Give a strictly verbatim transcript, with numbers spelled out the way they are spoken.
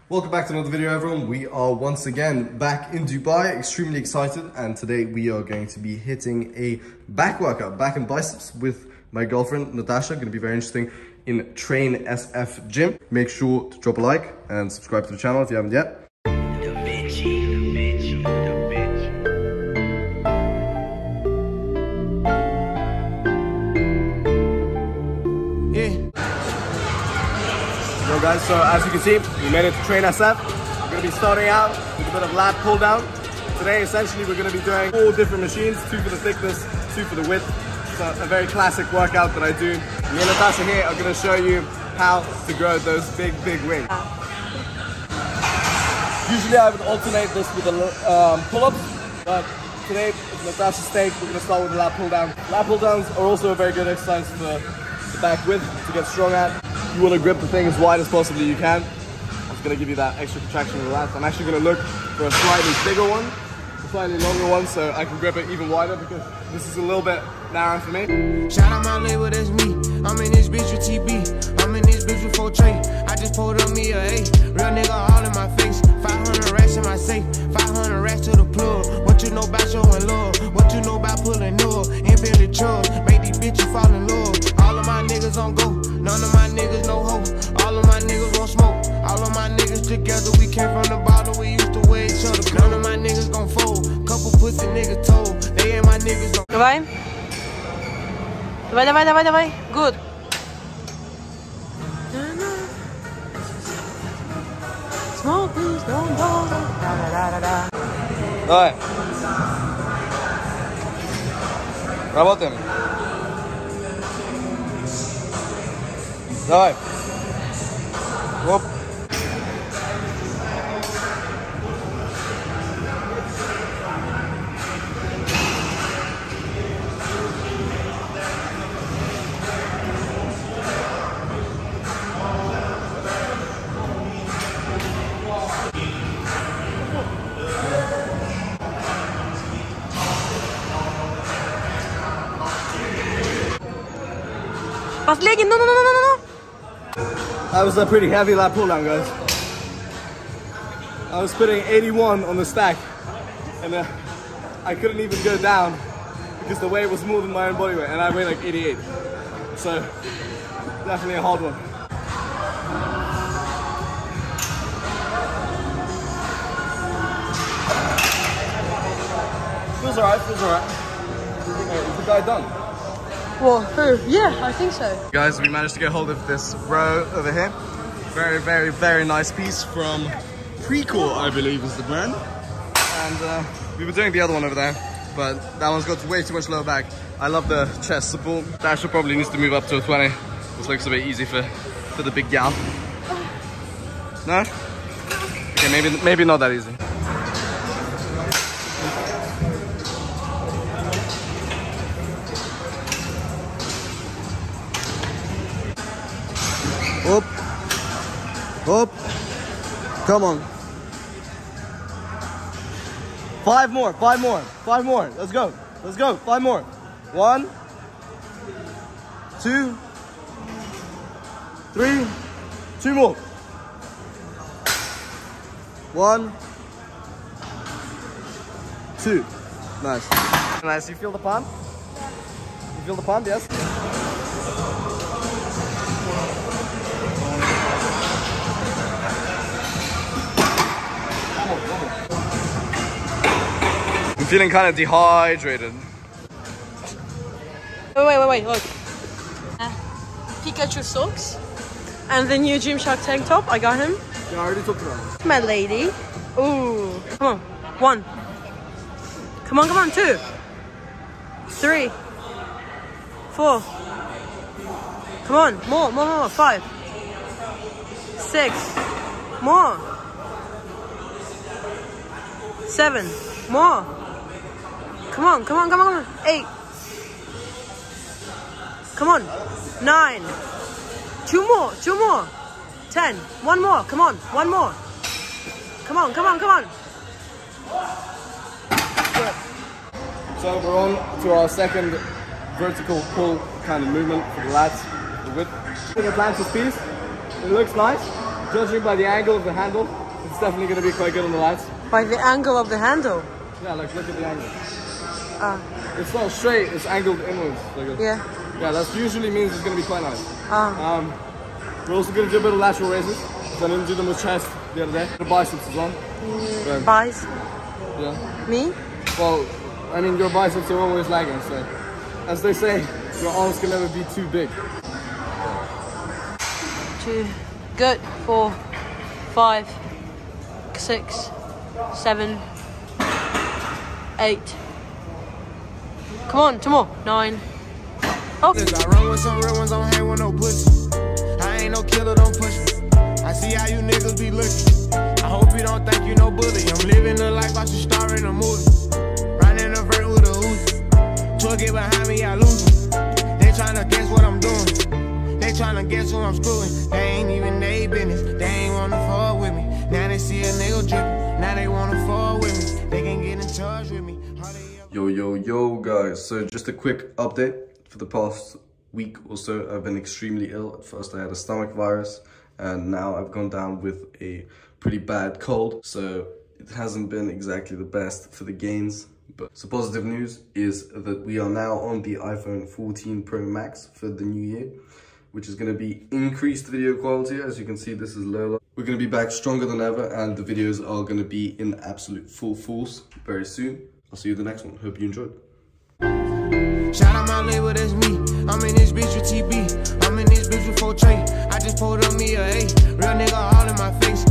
Welcome back to another video, everyone. We are once again back in Dubai, extremely excited, and today we are going to be hitting a back workout, back and biceps with my girlfriend Natasha. Going to be very interesting in Train S F Gym. Make sure to drop a like and subscribe to the channel if you haven't yet. Yo guys, so as you can see, we made it to Train S F. We're going to be starting out with a bit of lat pull down. Today, essentially, we're going to be doing four different machines, two for the thickness, two for the width. So a very classic workout that I do. Me and Natasha here are going to show you how to grow those big, big wings. Usually I would alternate this with the um, pull-ups, but today it's Natasha's take. We're going to start with the lat pull down. Lat pull downs are also a very good exercise for the back width to get strong at. You want to grip the thing as wide as possibly you can. It's going to give you that extra contraction in the lats. I'm actually going to look for a slightly bigger one, a slightly longer one, so I can grip it even wider because this is a little bit narrow for me. Shout out my label, that's me. I'm in this bitch with T B. I'm in this bitch with four Trey. I just pulled up me a A. Real nigga all in my face. five hundred racks in my safe. five hundred racks to the plug. What you know about showing love? What you know about pulling up? And Billy Chubb. Make these bitches fall in love. All of my niggas on go. None of my niggas no hope. All of my niggas won't smoke. All of my niggas together. We came from the bottom. We used to wear each other. None of my niggas gon' fold. Couple pussy niggas told. They ain't my niggas no. Давай. Давай, давай, давай, давай. Good. Smoke, please, don't go. Da, da, da, da, da. Давай. Работаем. Давай. Оп. Последний, no, no, no, no, no, no. That was a pretty heavy lat pull down, guys. I was putting eighty-one on the stack, and uh, I couldn't even go down because the weight was more than my own body weight, and I weigh like eighty-eight. So definitely a hard one. Feels alright, feels alright. Hey, is the guy done? Well, who? Yeah, I think so. Guys, we managed to get hold of this row over here. Very, very, very nice piece from Precore, I believe is the brand. And uh, we were doing the other one over there, but that one's got way too much lower back. I love the chest support. Dasha probably needs to move up to a twenty. This looks a bit easy for, for the big gal. No? Okay, maybe, maybe not that easy. Up, up, come on. Five more, five more, five more. Let's go, let's go, five more. One, two, three, two more. One, two. Nice. Nice, you feel the pump? You feel the pump, yes? I'm feeling kind of dehydrated. Wait, wait, wait, wait, look. Uh, Pikachu socks. And the new Gymshark tank top, I got him. Yeah, I already talked about it. My lady. Ooh. Come on. One. Come on, come on. Two. Three. Four. Come on. More, more, more. Five. Six. More. Seven. More. Come on, come on, come on, come on. Eight. Come on. Nine. Two more, two more. Ten. One more, come on, one more. Come on, come on, come on. Good. So we're on to our second vertical pull kind of movement for the lats. The width. The planches piece. It looks nice. judging by the angle of the handle, it's definitely going to be quite good on the lights. By the angle of the handle? Yeah, like look at the angle. Uh, it's not straight, it's angled inwards. Like a, yeah. Yeah, that usually means it's going to be quite nice. Uh, um, we're also going to do a bit of lateral raises. So I didn't do them with chest the other day. The biceps as well. Mm, Bice? Yeah. Me? Well, I mean, your biceps are always lagging, so as they say, your arms can never be too big. Two, good, four, five, six, seven, eight. Come on, two more. Nine. Oh. I run with some real ones, don't hang with no pussy. I ain't no killer, don't push me. I see how you niggas be looking. I hope you don't think you no bully. I'm living the life I should star in a movie. Riding a vert with a Uzi. Twerk it behind me, I lose them. They tryna guess what I'm doing. They tryna guess who I'm screwing. They ain't even they business. They ain't wanna fall with me. Now they see a nigga dripping. Now they wanna fall with me. They can get in touch with me. Yo, yo, yo, guys. So just a quick update. For the past week or so, I've been extremely ill. At first I had a stomach virus, and now I've gone down with a pretty bad cold. So it hasn't been exactly the best for the gains. But so positive news is that we are now on the iPhone fourteen Pro Max for the new year, which is going to be increased video quality. As you can see, this is Lola. We're going to be back stronger than ever, and the videos are going to be in absolute full force very soon. I'll see you in the next one. Hope you enjoyed. Shout out my label, that's me. I'm in this bitch with T B. I'm in this bitch with four Trey. I just pulled up me a A. Real nigga all in my face.